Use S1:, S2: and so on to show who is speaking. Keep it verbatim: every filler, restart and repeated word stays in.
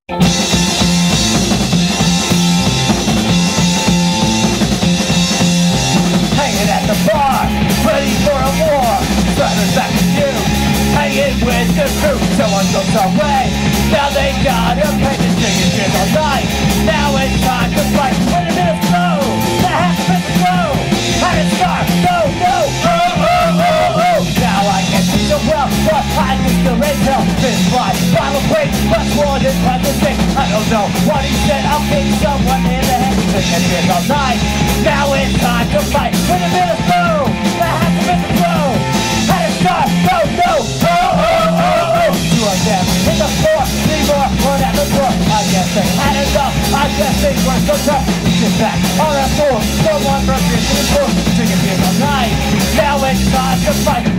S1: Hanging at the bar, ready for a war. Driving back to you, hanging with the crew. Someone goes away, now they gotta pay the drinking beers all night. Now it's time to fight. When the minutes go, the half minutes go, and it starts. No, no, oh, oh, oh, oh. Now I can't see so well, but I can still raise hell. Fist fly, bottle break, much more than time to think. I don't know what he said. I'll kick someone in the head. Drinking beers all night. Now it's time to fight. When the minutes go, the half minutes go, and it starts. No, no, oh, oh, oh, oh. Two of them in the floor, three more, one at the door. I guess they had enough. I guess they were so tough. Sit back on our floor, someone from here to the floor. Drinking beers all night. Now it's time to fight.